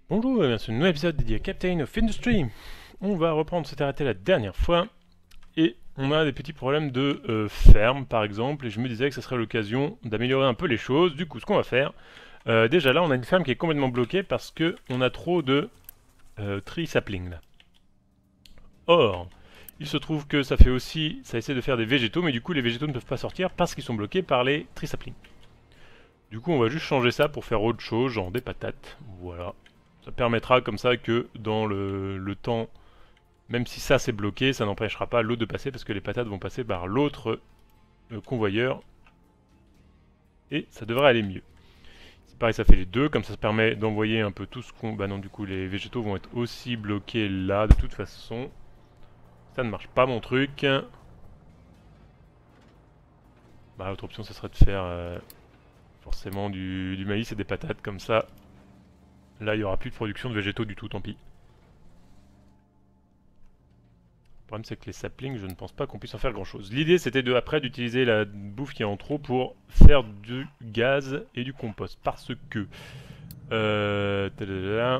Bonjour et bienvenue sur un nouvel épisode dédié à Captain of Industry. On va reprendre, on s'était arrêté la dernière fois et on a des petits problèmes de ferme par exemple et je me disais que ce serait l'occasion d'améliorer un peu les choses. Du coup ce qu'on va faire, déjà là on a une ferme qui est complètement bloquée parce que on a trop de tree sapling là. Or, il se trouve que ça fait aussi, ça essaie de faire des végétaux mais du coup les végétaux ne peuvent pas sortir parce qu'ils sont bloqués par les tree sapling. Du coup on va juste changer ça pour faire autre chose, genre des patates, voilà. Ça permettra comme ça que dans le temps, même si ça c'est bloqué, ça n'empêchera pas l'autre de passer parce que les patates vont passer par l'autre convoyeur et ça devrait aller mieux. C'est pareil, ça fait les deux, comme ça permet d'envoyer un peu tout ce qu'on... Bah non, du coup les végétaux vont être aussi bloqués là de toute façon. Ça ne marche pas mon truc. Bah l'autre option ça serait de faire forcément du maïs et des patates comme ça. Là il n'y aura plus de production de végétaux du tout, tant pis. Le problème c'est que les saplings, je ne pense pas qu'on puisse en faire grand chose. L'idée c'était après d'utiliser la bouffe qui est en trop pour faire du gaz et du compost. Parce que... tadadada.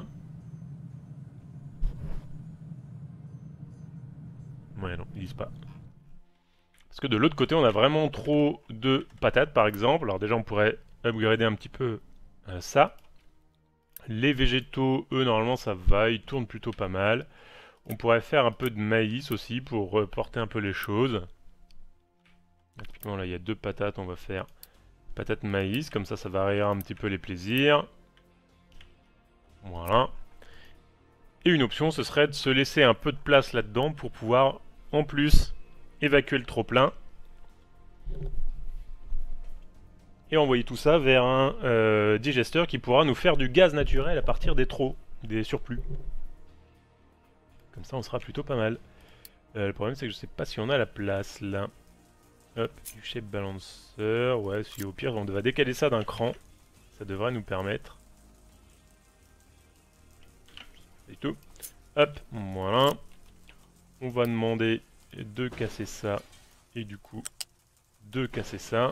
Ouais non, ils disent pas. Parce que de l'autre côté on a vraiment trop de patates par exemple. Alors déjà on pourrait upgrader un petit peu ça. Les végétaux, eux normalement ça va, ils tournent plutôt pas mal. On pourrait faire un peu de maïs aussi pour porter un peu les choses. Typiquement là il y a deux patates, on va faire patate maïs, comme ça variera un petit peu les plaisirs. Voilà. Et une option, ce serait de se laisser un peu de place là-dedans pour pouvoir, en plus, évacuer le trop-plein. Et envoyer tout ça vers un digesteur qui pourra nous faire du gaz naturel à partir des trop, des surplus. Comme ça, on sera plutôt pas mal. Le problème, c'est que je sais pas si on a la place, là. Hop, du shape balancer. Ouais, si au pire, on va décaler ça d'un cran. Ça devrait nous permettre. Et tout. Hop, voilà. On va demander de casser ça. Et du coup, de casser ça.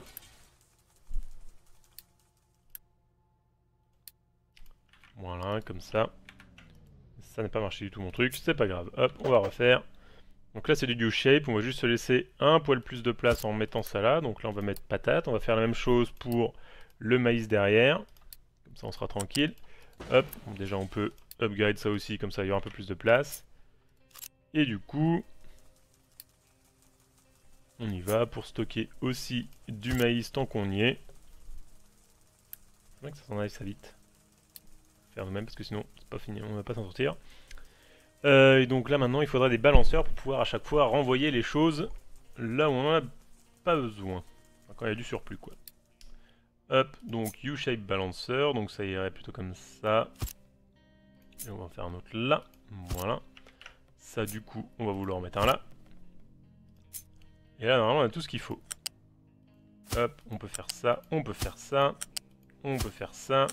Voilà, comme ça. Ça n'a pas marché du tout mon truc, c'est pas grave. Hop, on va refaire. Donc là c'est du U-shape, on va juste se laisser un poil plus de place en mettant ça là. Donc là on va mettre patate, on va faire la même chose pour le maïs derrière. Comme ça on sera tranquille. Hop, bon, déjà on peut upgrade ça aussi, comme ça il y aura un peu plus de place. Et du coup, on y va pour stocker aussi du maïs tant qu'on y est. C'est vrai que ça s'en aille ça vite. Faire nous-mêmes parce que sinon c'est pas fini, on va pas s'en sortir. Et donc là maintenant il faudra des balanceurs pour pouvoir à chaque fois renvoyer les choses là où on en a pas besoin. Enfin, quand il y a du surplus quoi. Hop, donc U-shape balancer, donc ça irait plutôt comme ça. Et on va en faire un autre là. Voilà. Ça du coup on va vouloir en mettre un là. Et là normalement on a tout ce qu'il faut. Hop, on peut faire ça, on peut faire ça, on peut faire ça.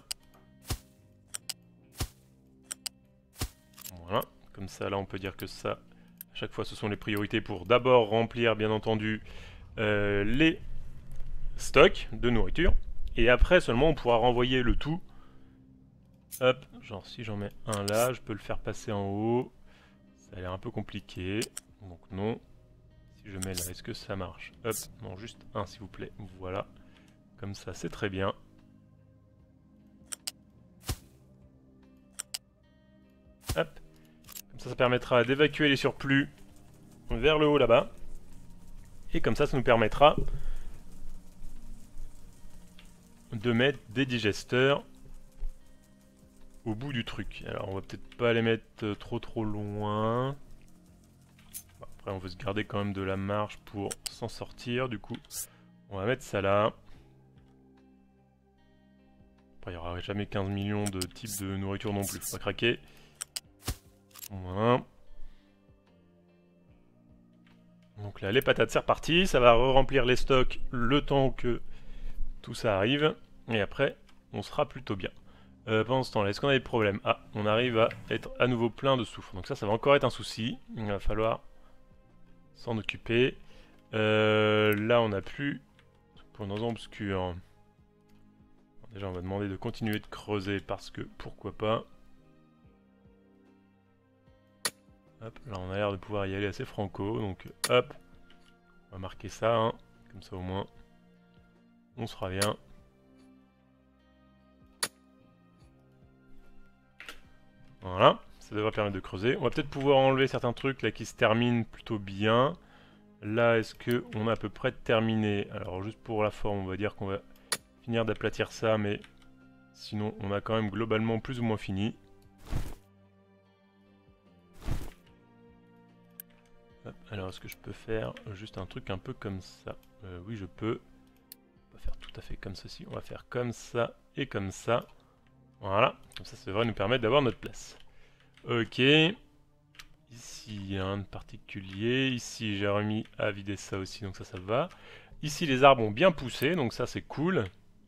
Voilà, comme ça là on peut dire que ça, à chaque fois ce sont les priorités pour d'abord remplir bien entendu les stocks de nourriture. Et après seulement on pourra renvoyer le tout. Hop, genre si j'en mets un là, je peux le faire passer en haut. Ça a l'air un peu compliqué, donc non. Si je mets là, est-ce que ça marche? Hop, non, juste un s'il vous plaît, voilà. Comme ça c'est très bien. Hop, comme ça permettra d'évacuer les surplus vers le haut là-bas. Et comme ça nous permettra de mettre des digesteurs au bout du truc. Alors on va peut-être pas les mettre trop loin. Après on veut se garder quand même de la marge pour s'en sortir. Du coup on va mettre ça là. Après il n'y aura jamais 15 millions de types de nourriture non plus. Faut pas craquer. Voilà. Donc là les patates c'est reparti. Ça va re-remplir les stocks le temps que tout ça arrive. Et après on sera plutôt bien. Pendant ce temps-là, est-ce qu'on a des problèmes? Ah, on arrive à être à nouveau plein de soufre. Donc ça va encore être un souci. Il va falloir s'en occuper. Là, on n'a plus... Pour une raison obscure. Déjà, on va demander de continuer de creuser parce que pourquoi pas. Hop, là on a l'air de pouvoir y aller assez franco, donc hop, on va marquer ça, hein, comme ça au moins on sera bien. Voilà, ça devrait permettre de creuser. On va peut-être pouvoir enlever certains trucs là qui se terminent plutôt bien. Là, est-ce qu'on est à peu près terminé? Alors juste pour la forme, on va dire qu'on va finir d'aplatir ça, mais sinon on a quand même globalement plus ou moins fini. Hop, alors est-ce que je peux faire juste un truc un peu comme ça? Oui, je peux. On va faire tout à fait comme ceci. On va faire comme ça et comme ça. Voilà, comme ça devrait nous permettre d'avoir notre place. Ok. Ici, il y a un de particulier. Ici, j'ai remis à vider ça aussi, donc ça va. Ici, les arbres ont bien poussé, donc ça, c'est cool.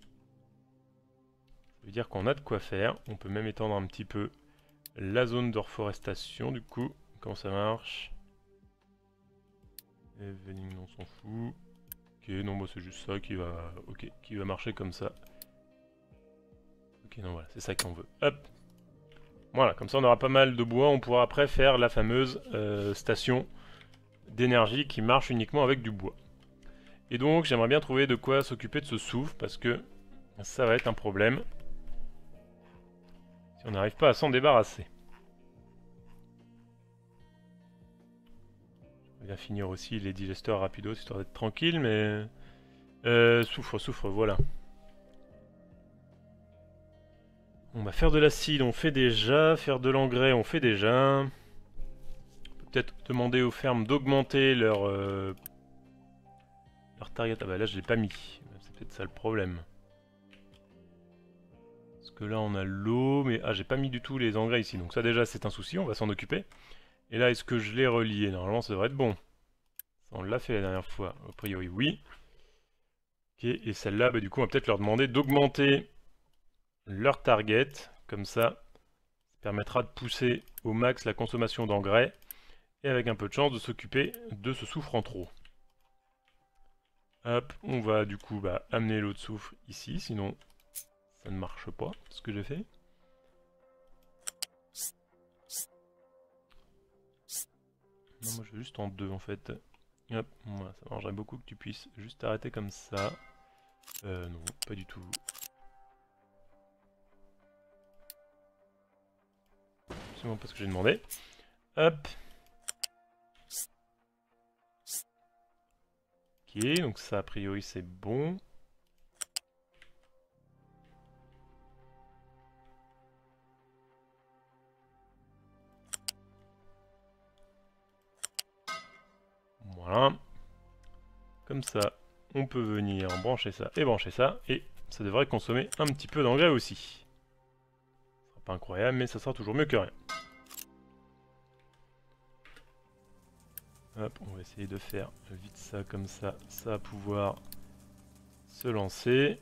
Ça veut dire qu'on a de quoi faire. On peut même étendre un petit peu la zone de reforestation, du coup. Comment ça marche? Evening, on s'en fout. Ok, non, bah, c'est juste ça qui va... Ok, qui va marcher comme ça. Ok, non, voilà, c'est ça qu'on veut. Hop. Voilà, comme ça on aura pas mal de bois, on pourra après faire la fameuse station d'énergie qui marche uniquement avec du bois. Et donc j'aimerais bien trouver de quoi s'occuper de ce soufre, parce que ça va être un problème si on n'arrive pas à s'en débarrasser. On va bien finir aussi les digesteurs rapidos, histoire d'être tranquille, mais... soufre, voilà. On va faire de l'acide, on fait déjà. Faire de l'engrais, on fait déjà. Peut-être demander aux fermes d'augmenter leur target. Ah bah là je l'ai pas mis. C'est peut-être ça le problème. Parce que là on a l'eau, mais ah j'ai pas mis du tout les engrais ici. Donc ça déjà c'est un souci, on va s'en occuper. Et là est-ce que je l'ai relié? Normalement ça devrait être bon. Ça, on l'a fait la dernière fois. A priori oui. Ok, et celle-là, bah, du coup on va peut-être leur demander d'augmenter leur target. Comme ça permettra de pousser au max la consommation d'engrais. Et avec un peu de chance de s'occuper de ce soufre en trop. Hop, on va du coup amener l'eau de soufre ici, sinon ça ne marche pas ce que j'ai fait. Non, moi je veux juste en deux en fait. Hop, voilà, ça m'arrangerait beaucoup que tu puisses juste arrêter comme ça. Non, pas du tout. Absolument pas ce que j'ai demandé. Hop. Ok, donc ça a priori c'est bon. Voilà. Comme ça, on peut venir brancher ça, et ça devrait consommer un petit peu d'engrais aussi. Ce sera pas incroyable, mais ça sera toujours mieux que rien. Hop, on va essayer de faire vite ça comme ça va pouvoir se lancer.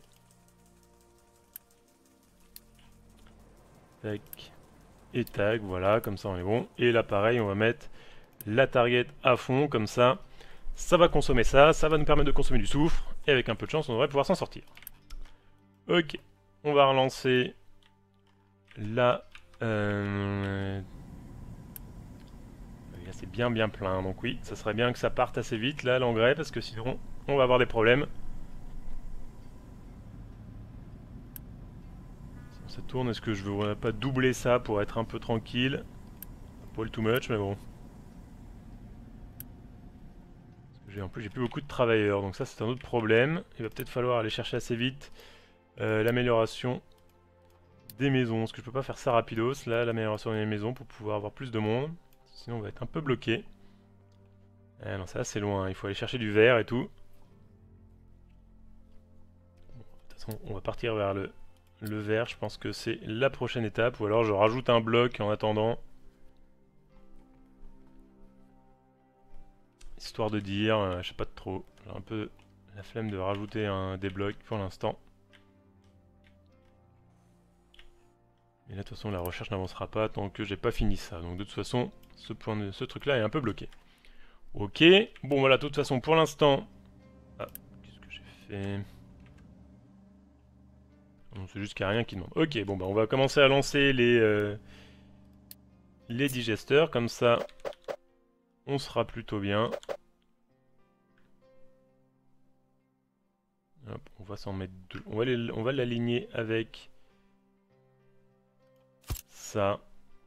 Tac et tac, voilà, comme ça on est bon. Et là pareil, on va mettre la target à fond, comme ça va consommer ça va nous permettre de consommer du soufre, et avec un peu de chance on devrait pouvoir s'en sortir. Ok, on va relancer la... Là c'est bien plein, donc oui, ça serait bien que ça parte assez vite là l'engrais, parce que sinon on va avoir des problèmes. Si ça tourne, est-ce que je veux pas doubler ça pour être un peu tranquille? Pas too much, mais bon. En plus, j'ai plus beaucoup de travailleurs, donc ça c'est un autre problème. Il va peut-être falloir aller chercher assez vite l'amélioration des maisons. Est-ce que je peux pas faire ça rapidos, là, l'amélioration des maisons, pour pouvoir avoir plus de monde? Sinon on va être un peu bloqué. Ah non, ça c'est loin, il faut aller chercher du verre et tout. Bon, de toute façon, on va partir vers le verre, je pense que c'est la prochaine étape, ou alors je rajoute un bloc en attendant. Histoire de dire, je sais pas trop, j'ai un peu la flemme de rajouter des blocs pour l'instant. Et là de toute façon la recherche n'avancera pas tant que j'ai pas fini ça, donc de toute façon ce truc là est un peu bloqué. Ok, bon voilà, de toute façon pour l'instant... Ah, qu'est-ce que j'ai fait? Non, c'est juste qu'il n'y a rien qui demande. Ok, bon bah on va commencer à lancer les digesteurs, comme ça on sera plutôt bien. Hop, on va s'en mettre deux. On va l'aligner avec ça.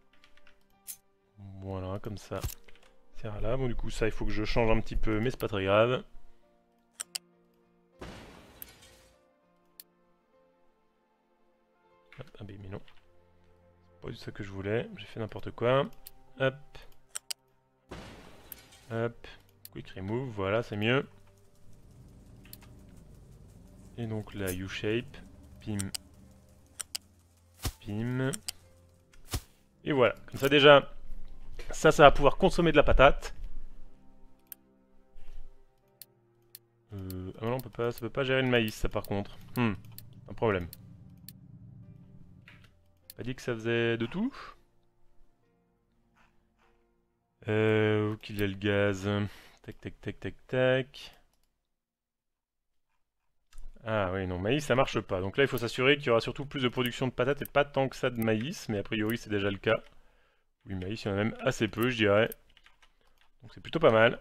Voilà, comme ça. C'est là. Bon, du coup, ça, il faut que je change un petit peu, mais c'est pas très grave. Hop, ah mais non. C'est pas du tout ça que je voulais. J'ai fait n'importe quoi. Hop. Hop. Quick remove, voilà, c'est mieux. Et donc la U-shape. Pim. Pim. Et voilà. Comme ça déjà, ça va pouvoir consommer de la patate. Ah non, ça peut pas gérer le maïs, ça par contre. Un problème. Pas dit que ça faisait de tout. Où qu'il y a le gaz. Tac, tac, tac, tac, tac. Ah oui, non, maïs ça marche pas. Donc là, il faut s'assurer qu'il y aura surtout plus de production de patates et pas tant que ça de maïs. Mais a priori, c'est déjà le cas. Oui, maïs, il y en a même assez peu, je dirais. Donc c'est plutôt pas mal.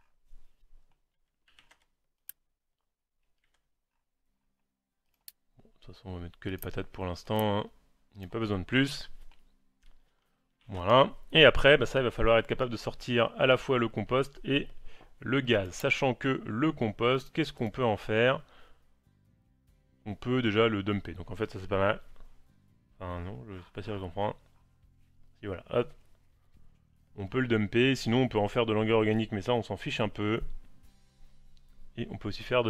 Bon, de toute façon, on va mettre que les patates pour l'instant. Hein. Il n'y a pas besoin de plus. Voilà. Et après, bah ça, il va falloir être capable de sortir à la fois le compost et le gaz. Sachant que le compost, qu'est-ce qu'on peut en faire? On peut déjà le dumper. Donc en fait, ça c'est pas mal. Enfin non, je sais pas si je comprends. Si voilà, hop. On peut le dumper. Sinon, on peut en faire de l'engrais organique, mais ça, on s'en fiche un peu. Et on peut aussi faire de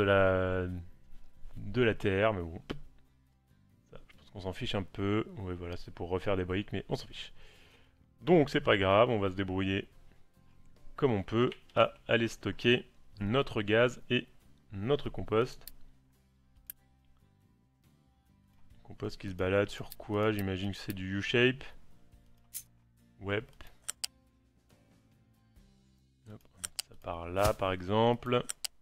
la terre, mais bon. Ça, je pense qu'on s'en fiche un peu. Ouais, voilà, c'est pour refaire des briques, mais on s'en fiche. Donc c'est pas grave, on va se débrouiller comme on peut à aller stocker notre gaz et notre compost. Compost qui se balade sur quoi? J'imagine que c'est du U-shape. Web. Hop, on va mettre ça par là par exemple.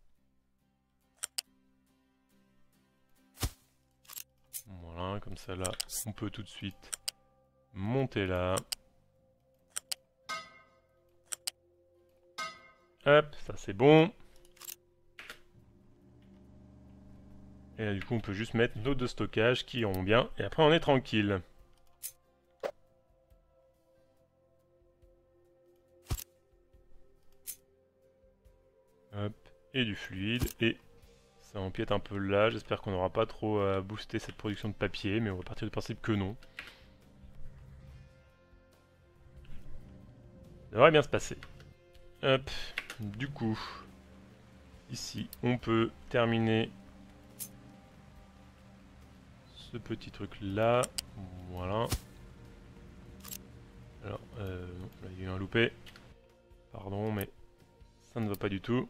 Voilà, comme ça là, on peut tout de suite monter là. Hop, ça c'est bon. Et là du coup on peut juste mettre nos deux stockages qui iront bien. Et après on est tranquille. Hop, et du fluide. Et ça empiète un peu là. J'espère qu'on n'aura pas trop à booster cette production de papier. Mais on va partir du principe que non. Ça devrait bien se passer. Hop, du coup, ici on peut terminer ce petit truc là. Voilà. Alors, non, là il y a eu un loupé. Pardon, mais ça ne va pas du tout.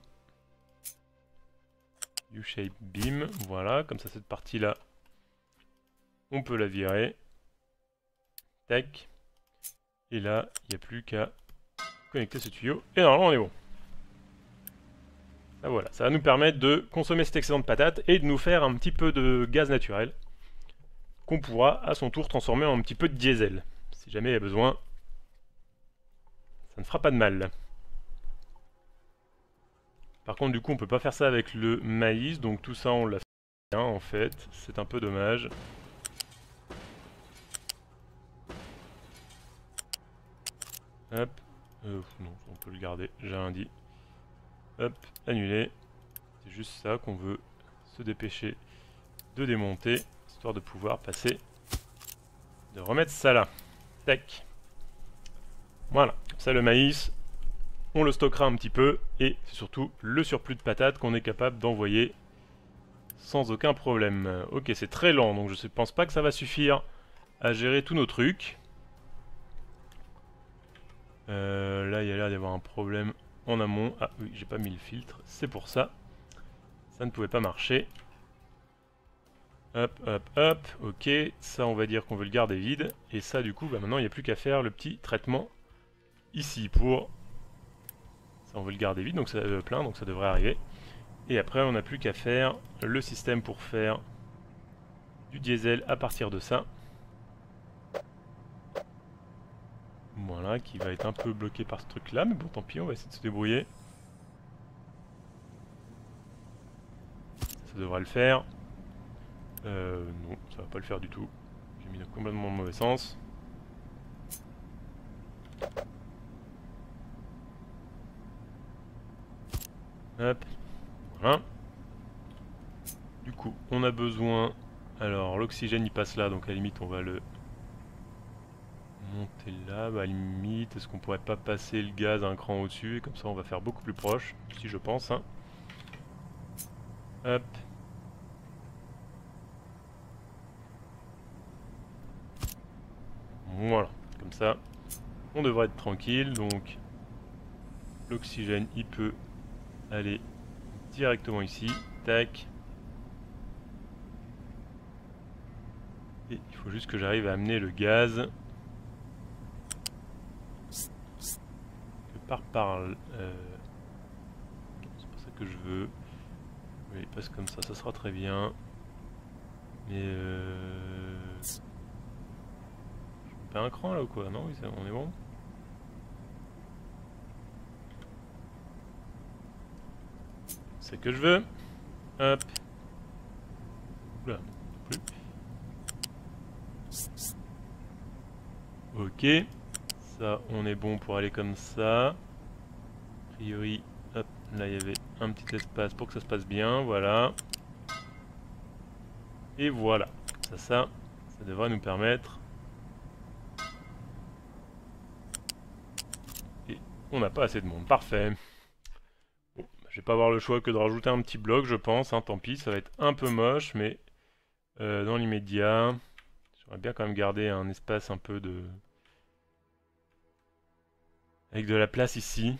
U-shape beam, voilà, comme ça cette partie là, on peut la virer. Tac. Et là, il n'y a plus qu'à connecter ce tuyau. Et normalement on est bon. Ah, voilà, ça va nous permettre de consommer cet excédent de patates et de nous faire un petit peu de gaz naturel qu'on pourra à son tour transformer en un petit peu de diesel. Si jamais il y a besoin, ça ne fera pas de mal. Par contre, du coup, on peut pas faire ça avec le maïs, donc tout ça on l'a fait bien en fait. C'est un peu dommage. Hop. Non, on peut le garder, j'ai rien dit. Hop, annuler. C'est juste ça qu'on veut se dépêcher de démonter, histoire de pouvoir passer, de remettre ça là. Tac. Voilà, ça le maïs, on le stockera un petit peu, et c'est surtout le surplus de patates qu'on est capable d'envoyer sans aucun problème. Ok, c'est très lent, donc je ne pense pas que ça va suffire à gérer tous nos trucs. Là, il y a l'air d'y avoir un problème en amont. Ah oui, j'ai pas mis le filtre, c'est pour ça. Ça ne pouvait pas marcher. Hop, hop, hop, ok. Ça, on va dire qu'on veut le garder vide. Et ça, du coup, bah, maintenant, il n'y a plus qu'à faire le petit traitement ici pour... Ça, on veut le garder vide, donc ça plein, donc ça devrait arriver. Et après, on n'a plus qu'à faire le système pour faire du diesel à partir de ça. Voilà, qui va être un peu bloqué par ce truc là, mais bon tant pis, on va essayer de se débrouiller. Ça devrait le faire. Non, ça va pas le faire du tout. J'ai mis complètement dans le mauvais sens. Hop, voilà. Du coup, on a besoin... Alors, l'oxygène il passe là, donc à la limite on va le monter là. Bah, à la limite, est-ce qu'on pourrait pas passer le gaz un cran au-dessus? Et comme ça on va faire beaucoup plus proche, si je pense. Hein. Hop. Voilà, comme ça, on devrait être tranquille. Donc, l'oxygène il peut aller directement ici. Tac. Et il faut juste que j'arrive à amener le gaz par c'est pas ça que je veux. Oui, il passe comme ça sera très bien. Mais je pas un cran là ou quoi? Non, oui, on est bon. C'est que je veux. Hop. Oula, plus. Ok. Ça, on est bon pour aller comme ça. A priori, hop, là il y avait un petit espace pour que ça se passe bien, voilà. Et voilà. Ça devrait nous permettre. Et on n'a pas assez de monde, parfait. Bon, je vais pas avoir le choix que de rajouter un petit bloc, je pense, hein, tant pis, ça va être un peu moche, mais dans l'immédiat, j'aimerais bien quand même garder un espace un peu de... avec de la place ici.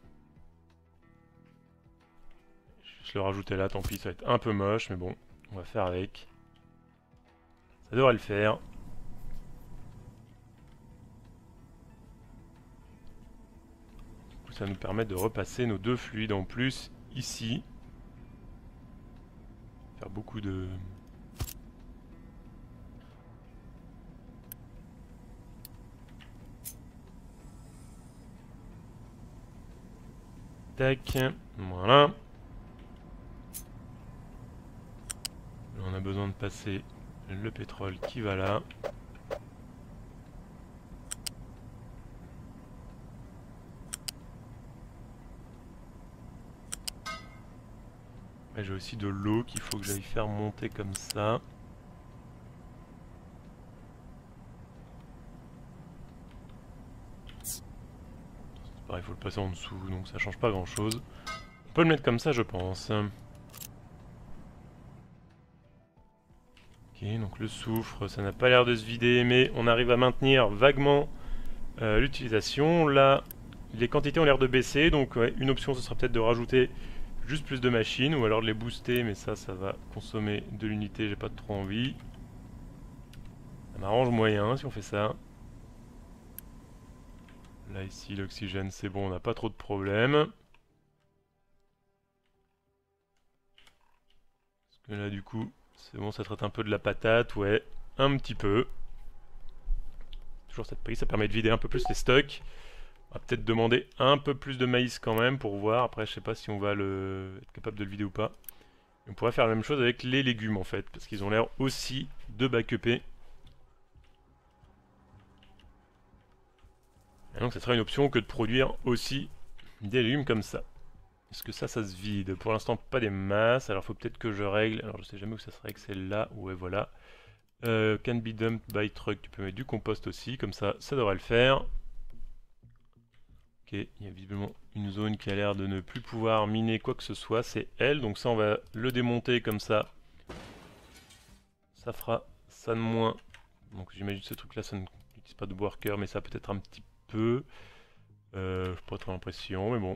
Je le rajouter là, tant pis, ça va être un peu moche, mais bon, on va faire avec. Ça devrait le faire. Du coup, ça nous permet de repasser nos deux fluides en plus ici. Faire beaucoup de... Tac, voilà. Là, on a besoin de passer le pétrole qui va là. J'ai aussi de l'eau qu'il faut que j'aille faire monter comme ça. Pareil, il faut le passer en dessous, donc ça change pas grand chose. On peut le mettre comme ça, je pense. Ok, donc le soufre, ça n'a pas l'air de se vider, mais on arrive à maintenir vaguement l'utilisation. Là, les quantités ont l'air de baisser, donc ouais, une option, ce sera peut-être de rajouter juste plus de machines, ou alors de les booster, mais ça va consommer de l'unité, j'ai pas trop envie. Ça m'arrange moyen si on fait ça. Là, ici, l'oxygène, c'est bon, on n'a pas trop de problèmes. Parce que là, du coup, c'est bon, ça traite un peu de la patate, ouais, un petit peu. Toujours cette prise, ça permet de vider un peu plus les stocks. On va peut-être demander un peu plus de maïs quand même pour voir. Après, je sais pas si on va être capable de le vider ou pas. On pourrait faire la même chose avec les légumes en fait, parce qu'ils ont l'air aussi de backuper. Et donc, ça serait une option que de produire aussi des légumes comme ça. Est-ce que ça se vide? Pour l'instant, pas des masses. Alors, il faut peut-être que je règle. Alors, je sais jamais où ça serait que c'est là. Ouais, voilà. Can be dumped by truck. Tu peux mettre du compost aussi. Comme ça devrait le faire. Ok, il y a visiblement une zone qui a l'air de ne plus pouvoir miner quoi que ce soit. C'est elle. Donc, ça, on va le démonter comme ça. Ça fera ça de moins. Donc, j'imagine que ce truc-là, ça n'utilise pas de worker, mais ça peut-être un petit peu. Je pas trop l'impression, mais bon.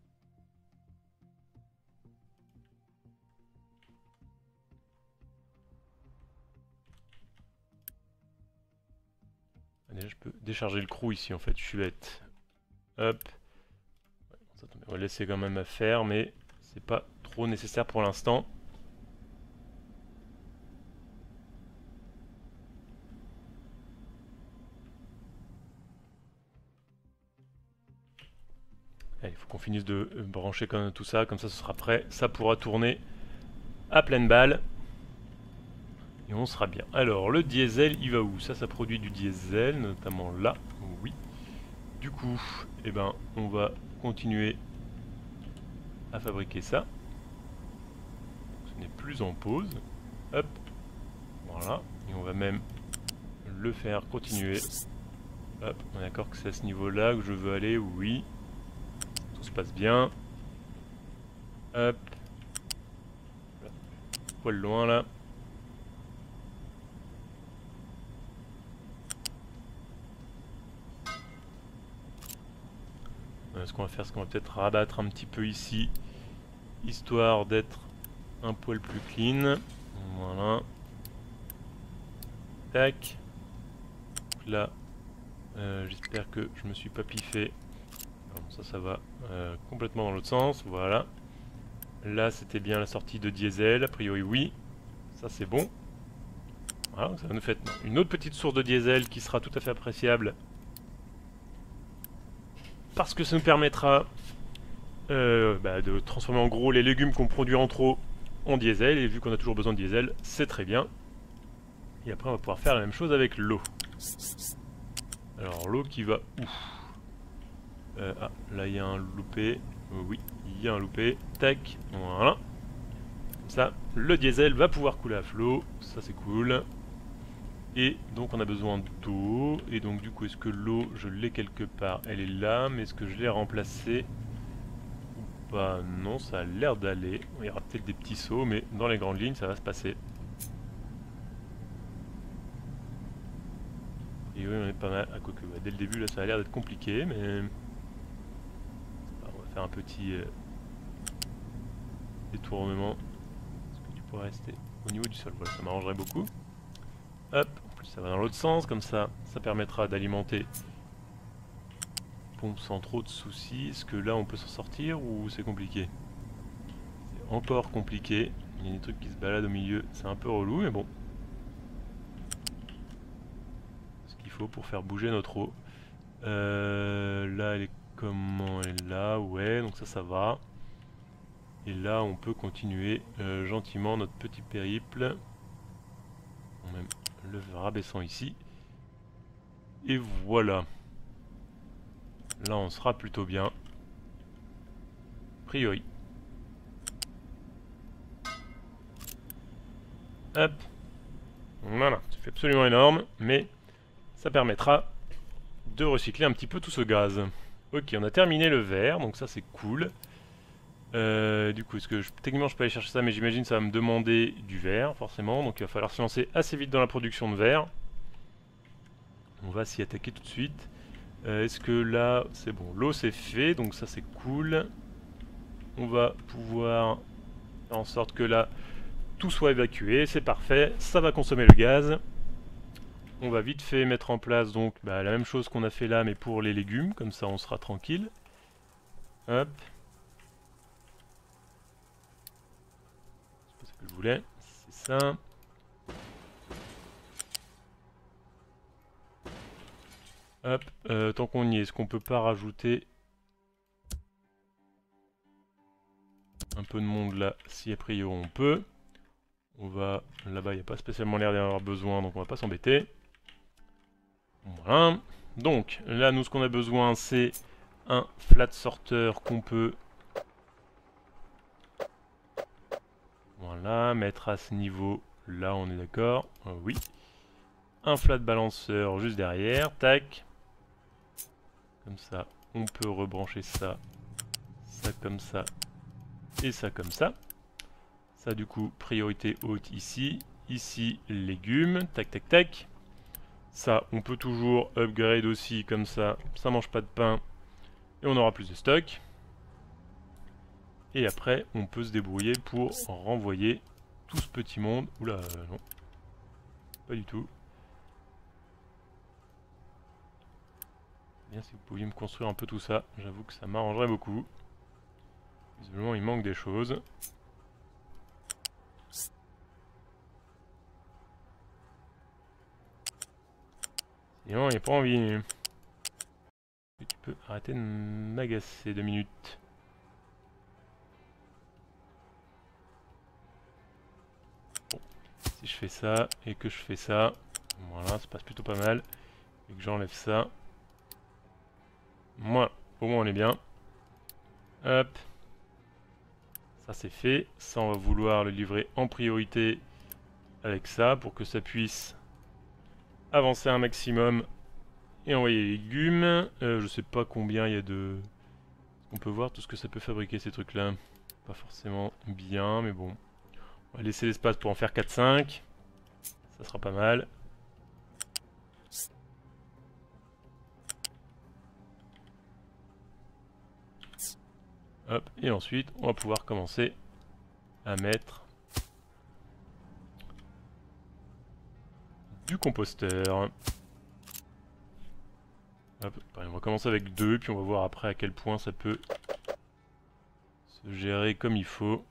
Déjà, je peux décharger le crew ici, en fait. Je suis bête. Hop. On va laisser quand même à faire, mais c'est pas trop nécessaire pour l'instant. Allez, il faut qu'on finisse de brancher comme tout ça, comme ça ce sera prêt. Ça pourra tourner à pleine balle. Et on sera bien. Alors, le diesel, il va où? Ça produit du diesel, notamment là. Oui. Du coup, eh ben, on va continuer à fabriquer ça. Ce n'est plus en pause. Hop. Voilà. Et on va même le faire continuer. Hop. On est d'accord que c'est à ce niveau-là que je veux aller. Oui. Tout se passe bien. Hop. Un poil loin là. Ce qu'on va faire, c'est qu'on va peut-être rabattre un petit peu ici, histoire d'être un poil plus clean. Voilà. Tac. Là, j'espère que je me suis pas piffé. Non, ça va complètement dans l'autre sens. Voilà. Là, c'était bien la sortie de diesel. A priori, oui. Ça, c'est bon. Voilà, ça va nous faire une autre petite source de diesel qui sera tout à fait appréciable. Parce que ça nous permettra de transformer en gros les légumes qu'on produit en trop en diesel. Et vu qu'on a toujours besoin de diesel, c'est très bien. Et après, on va pouvoir faire la même chose avec l'eau. Alors, l'eau qui va où? Ah, là, il y a un loupé. Oui, il y a un loupé. Tac, voilà. Comme ça, le diesel va pouvoir couler à flot. Ça, c'est cool. Et donc, on a besoin d'eau. Et donc, du coup, est-ce que l'eau, je l'ai quelque part? Elle est là, mais est-ce que je l'ai remplacée? Bah non, ça a l'air d'aller. Il y aura peut-être des petits sauts, mais dans les grandes lignes, ça va se passer. Et oui, on est pas mal. Ah, quoique, dès le début, là, ça a l'air d'être compliqué, mais... Alors, on va faire un petit détournement. Est-ce que tu pourrais rester au niveau du sol? Voilà, ça m'arrangerait beaucoup. Hop, en plus ça va dans l'autre sens, comme ça permettra d'alimenter pompe sans trop de soucis. Est-ce que là on peut s'en sortir ou c'est compliqué? C'est encore compliqué, il y a des trucs qui se baladent au milieu, c'est un peu relou mais bon. Ce qu'il faut pour faire bouger notre eau. Là elle est comment? Elle est là, ouais, donc ça va. Et là on peut continuer gentiment notre petit périple. En même le rabaissant ici. Et voilà. Là on sera plutôt bien. A priori. Hop. Voilà, c'est absolument énorme, mais ça permettra de recycler un petit peu tout ce gaz. Ok, on a terminé le verre, donc ça c'est cool. Du coup, techniquement je peux aller chercher ça, mais j'imagine que ça va me demander du verre, forcément. Donc il va falloir se lancer assez vite dans la production de verre. On va s'y attaquer tout de suite. Est-ce que là, c'est bon, l'eau c'est fait, donc ça c'est cool. On va pouvoir faire en sorte que là, tout soit évacué, c'est parfait. Ça va consommer le gaz. On va vite fait mettre en place donc la même chose qu'on a fait là, mais pour les légumes, comme ça on sera tranquille. Hop. C'est pas ce que je voulais, c'est ça. Hop, tant qu'on y est, est-ce qu'on peut pas rajouter un peu de monde là, si a priori on peut. On va, là-bas il n'y a pas spécialement l'air d'y avoir besoin, donc on va pas s'embêter. Voilà. Donc, là nous ce qu'on a besoin c'est un flat sorter qu'on peut... Voilà, mettre à ce niveau, là on est d'accord, oui. Un flat balanceur juste derrière, tac. Comme ça, on peut rebrancher ça, ça comme ça, et ça comme ça. Ça du coup, priorité haute ici. Ici, légumes, tac tac tac. Ça, on peut toujours upgrade aussi, comme ça mange pas de pain, et on aura plus de stock. Et après, on peut se débrouiller pour renvoyer tout ce petit monde. Oula, non. Pas du tout. Bien si vous pouviez me construire un peu tout ça, j'avoue que ça m'arrangerait beaucoup. Visiblement il manque des choses. Sinon il n'y a pas envie. Tu peux arrêter de m'agacer 2 minutes. Bon, si je fais ça et que je fais ça, voilà, ça passe plutôt pas mal. Et que j'enlève ça. Voilà, au moins on est bien. Hop. Ça c'est fait. Ça on va vouloir le livrer en priorité avec ça pour que ça puisse avancer un maximum et envoyer les légumes. Je sais pas combien il y a de... On peut voir tout ce que ça peut fabriquer ces trucs là. Pas forcément bien mais bon. On va laisser l'espace pour en faire 4-5. Ça sera pas mal. Hop, et ensuite on va pouvoir commencer à mettre du composteur. Hop, on va commencer avec 2, puis on va voir après à quel point ça peut se gérer comme il faut.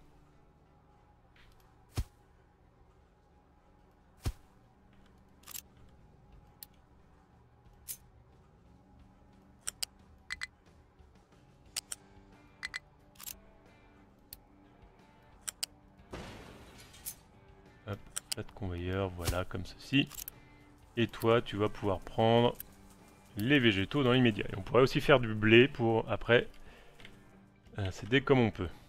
Hop, plat de convoyeur, voilà, comme ceci. Et toi, tu vas pouvoir prendre les végétaux dans l'immédiat. Et on pourrait aussi faire du blé pour après s'aider comme on peut.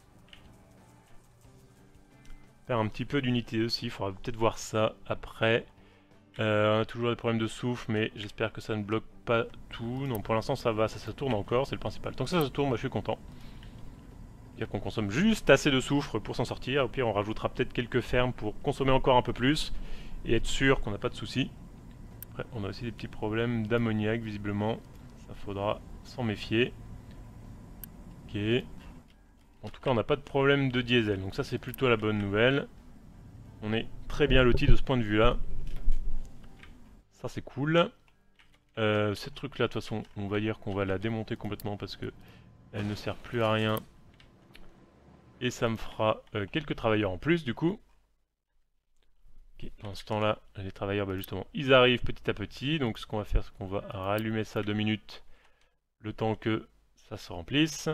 Faire un petit peu d'unité aussi, il faudra peut-être voir ça après. On a toujours des problèmes de souffle, mais j'espère que ça ne bloque pas tout. Non, pour l'instant ça va, ça se tourne encore, c'est le principal. Tant que ça se tourne, moi je suis content. C'est-à-dire qu'on consomme juste assez de soufre pour s'en sortir. Au pire, on rajoutera peut-être quelques fermes pour consommer encore un peu plus et être sûr qu'on n'a pas de soucis. Après, on a aussi des petits problèmes d'ammoniac, visiblement. Ça faudra s'en méfier. Ok. En tout cas, on n'a pas de problème de diesel, donc ça c'est plutôt la bonne nouvelle. On est très bien loti de ce point de vue-là. Ça c'est cool. Cette truc-là, de toute façon, on va dire qu'on va la démonter complètement parce que elle ne sert plus à rien. Et ça me fera quelques travailleurs en plus, du coup. Okay, dans ce temps-là, les travailleurs, bah justement, ils arrivent petit à petit. Donc ce qu'on va faire, c'est qu'on va rallumer ça 2 minutes, le temps que ça se remplisse.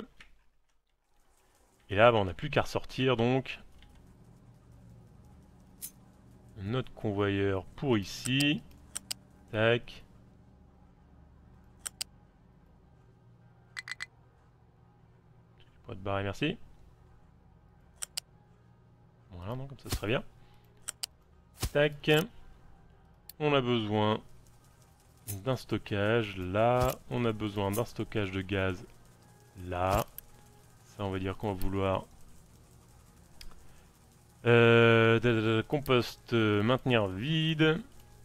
Et là, bah, on n'a plus qu'à ressortir, donc, notre convoyeur pour ici. Tac. Tu pourrais te barrer, merci. Voilà, donc comme ça serait bien. Tac. On a besoin d'un stockage là. On a besoin d'un stockage de gaz là. Ça, on va dire qu'on va vouloir compost maintenir vide.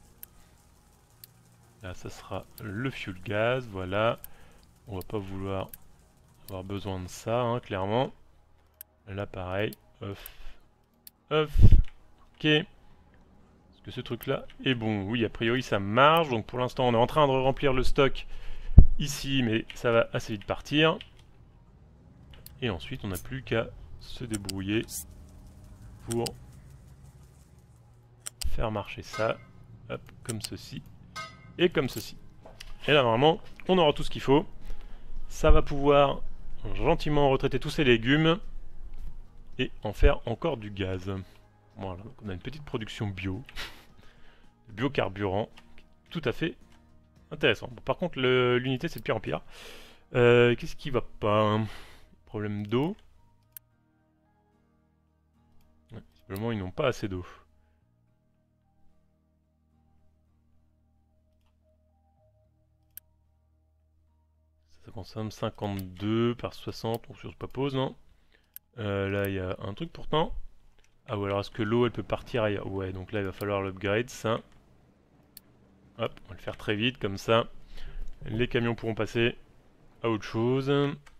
Là, ça sera le fuel gaz. Voilà. On va pas vouloir avoir besoin de ça, hein, clairement. Là, pareil. Off. Off. Ok. Est-ce que ce truc-là est bon? Oui, a priori, ça marche. Donc, pour l'instant, on est en train de remplir le stock ici, mais ça va assez vite partir. Et ensuite, on n'a plus qu'à se débrouiller pour faire marcher ça. Hop, comme ceci. Et comme ceci. Et là, normalement, on aura tout ce qu'il faut. Ça va pouvoir gentiment retraiter tous ces légumes et en faire encore du gaz. Voilà, donc on a une petite production bio. Biocarburant. Tout à fait intéressant. Bon, par contre, l'unité, c'est de pire en pire. Qu'est-ce qui va pas? Problème d'eau. Ouais, visiblement, ils n'ont pas assez d'eau. Ça consomme 52 par 60, on se pas pose, non? Là, il y a un truc pourtant. Ah, ou alors est-ce que l'eau, elle peut partir ailleurs? Ouais, donc là, il va falloir l'upgrade, ça. Hop, on va le faire très vite, comme ça. Les camions pourront passer à autre chose.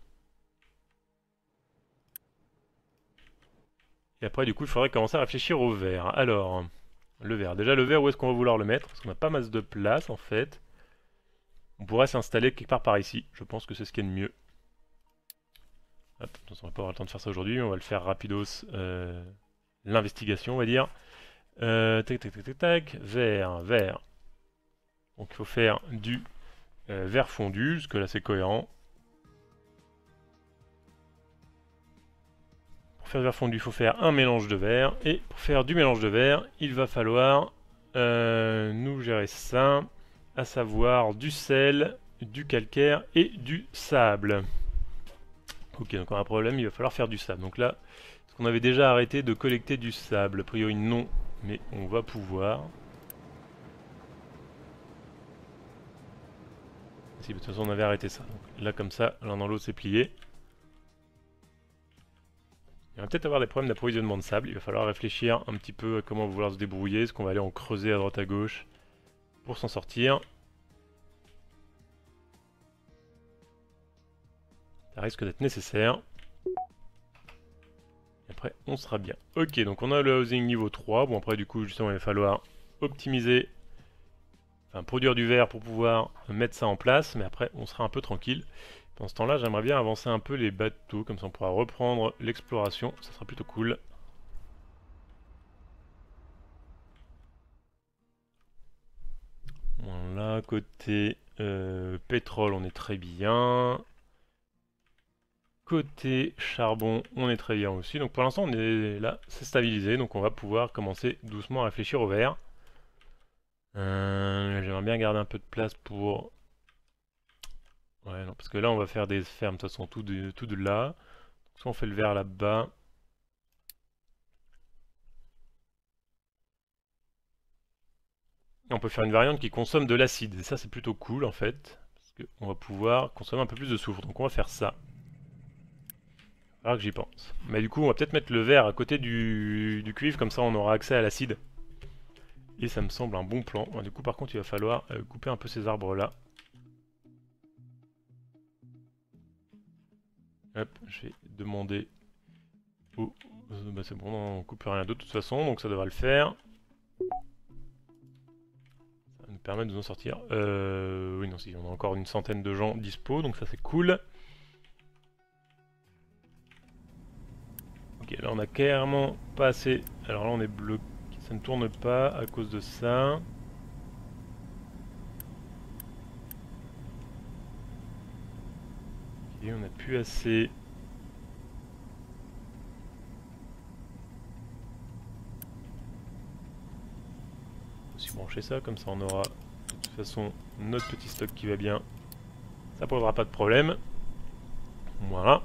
Et après, du coup, il faudrait commencer à réfléchir au verre. Alors, le verre. Déjà, le verre, où est-ce qu'on va vouloir le mettre? Parce qu'on n'a pas masse de place, en fait. On pourrait s'installer quelque part par ici. Je pense que c'est ce qu'il y a de mieux. Hop, on va pas avoir le temps de faire ça aujourd'hui. On va le faire rapidos. L'investigation, on va dire. Tac, tac, tac, tac, tac. Verre, verre. Donc, il faut faire du verre fondu. Jusque là, c'est cohérent. faire du verre fondu, il faut faire un mélange de verre. Et pour faire du mélange de verre, il va falloir nous gérer ça, à savoir du sel, du calcaire et du sable. Ok, donc on a un problème, il va falloir faire du sable. Donc là, est-ce qu'on avait déjà arrêté de collecter du sable? A priori non, mais on va pouvoir. Si, de toute façon on avait arrêté ça. Donc là comme ça, l'un dans l'autre c'est plié. Il va peut-être avoir des problèmes d'approvisionnement de sable. Il va falloir réfléchir un petit peu à comment on va vouloir se débrouiller. Est-ce qu'on va aller en creuser à droite à gauche pour s'en sortir? Ça risque d'être nécessaire. Et après, on sera bien. Ok, donc on a le housing niveau 3. Bon, après, du coup, justement, il va falloir optimiser, enfin, produire du verre pour pouvoir mettre ça en place. Mais après, on sera un peu tranquille. Dans ce temps-là, j'aimerais bien avancer un peu les bateaux. Comme ça, on pourra reprendre l'exploration. Ça sera plutôt cool. Voilà, côté pétrole, on est très bien. Côté charbon, on est très bien aussi. Donc pour l'instant, on est là, c'est stabilisé. Donc on va pouvoir commencer doucement à réfléchir au vert. J'aimerais bien garder un peu de place pour... Ouais, non, parce que là, on va faire des fermes, de toute façon, tout de là. Soit on fait le vert là-bas. On peut faire une variante qui consomme de l'acide. Et ça, c'est plutôt cool, en fait. Parce qu'on va pouvoir consommer un peu plus de soufre. Donc on va faire ça. Alors que j'y pense. Mais du coup, on va peut-être mettre le verre à côté du cuivre, comme ça on aura accès à l'acide. Et ça me semble un bon plan. Du coup, par contre, il va falloir couper un peu ces arbres-là. Hop, je vais demander... Oh, bah c'est bon, on coupe rien d'autre de toute façon, donc ça devrait le faire. Ça va nous permettre de nous en sortir. Oui, non, si, on a encore une centaine de gens dispo, donc ça c'est cool. Ok, là on a clairement pas assez... Alors là on est bloqué, ça ne tourne pas à cause de ça. Ok, on n'a plus assez... Aussi brancher ça, comme ça on aura de toute façon notre petit stock qui va bien. Ça posera pas de problème. Voilà.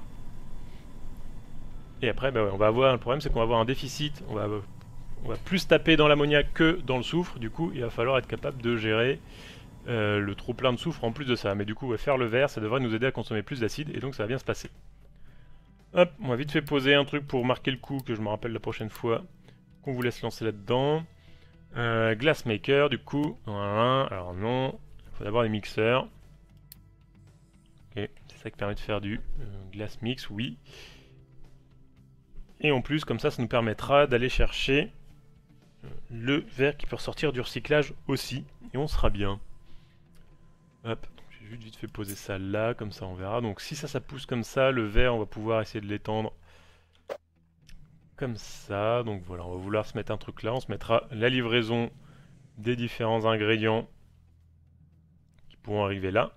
Et après, bah ouais, on va avoir, le problème c'est qu'on va avoir un déficit, on va plus taper dans l'ammoniac que dans le soufre, du coup il va falloir être capable de gérer le trop plein de soufre en plus de ça. Mais du coup, faire le verre, ça devrait nous aider à consommer plus d'acide, et donc ça va bien se passer. Hop, on va vite fait poser un truc pour marquer le coup, que je me rappelle la prochaine fois, qu'on vous laisse lancer là-dedans. Glassmaker, du coup, voilà, alors non, il faut d'abord des mixeurs. Ok, c'est ça qui permet de faire du glass mix, oui. Et en plus, comme ça nous permettra d'aller chercher le verre qui peut ressortir du recyclage aussi. Et on sera bien. Hop, j'ai juste vite fait poser ça là, comme ça on verra. Donc si ça pousse comme ça, le verre, on va pouvoir essayer de l'étendre comme ça. Donc voilà, on va vouloir se mettre un truc là. On se mettra la livraison des différents ingrédients qui pourront arriver là.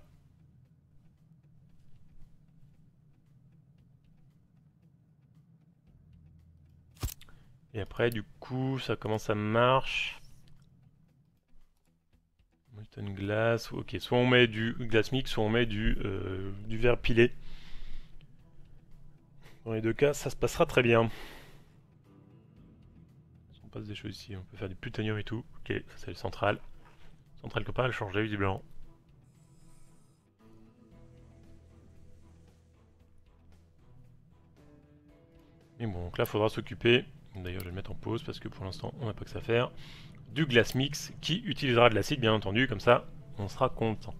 Et après, du coup, ça commence à marcher. Molten glass, ok, soit on met du glass mix, soit on met du verre pilé. Dans les deux cas, ça se passera très bien. On passe des choses ici, on peut faire du plutonium et tout. Ok, ça c'est le central. Central qui n'a pas mal changé visiblement. Et bon, donc là, il faudra s'occuper. D'ailleurs, je vais le mettre en pause parce que pour l'instant, on n'a pas que ça à faire. Du glass mix qui utilisera de l'acide, bien entendu, comme ça, on sera content.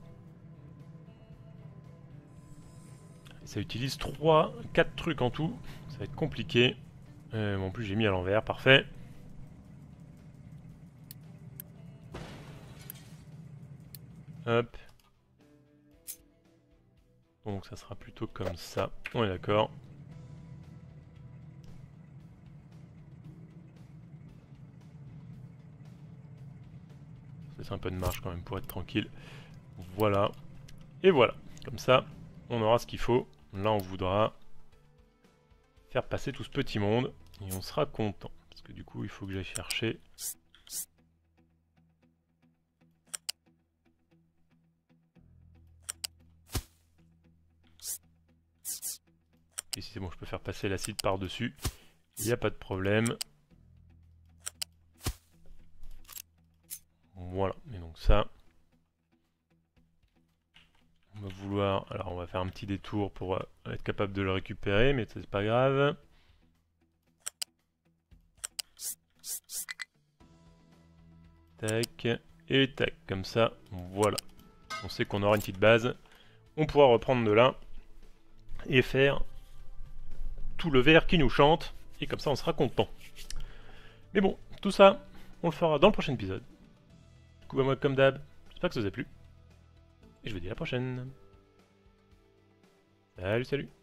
Ça utilise 4 trucs en tout. Ça va être compliqué. En plus, j'ai mis à l'envers, parfait. Hop. Donc ça sera plutôt comme ça. On est d'accord. C'est un peu de marge quand même pour être tranquille. Voilà. Et voilà. Comme ça, on aura ce qu'il faut. Là, on voudra faire passer tout ce petit monde et on sera content. Parce que du coup, il faut que j'aille chercher. Ici c'est bon, je peux faire passer l'acide par-dessus. Il n'y a pas de problème. Voilà, et donc ça... On va vouloir... Alors on va faire un petit détour pour être capable de le récupérer, mais c'est pas grave. Tac, et tac, comme ça, voilà. On sait qu'on aura une petite base. On pourra reprendre de là et faire tout le verre qui nous chante, et comme ça on sera content. Mais bon, tout ça, on le fera dans le prochain épisode. Du coup, moi comme d'hab, j'espère que ça vous a plu, et je vous dis à la prochaine. Salut, salut.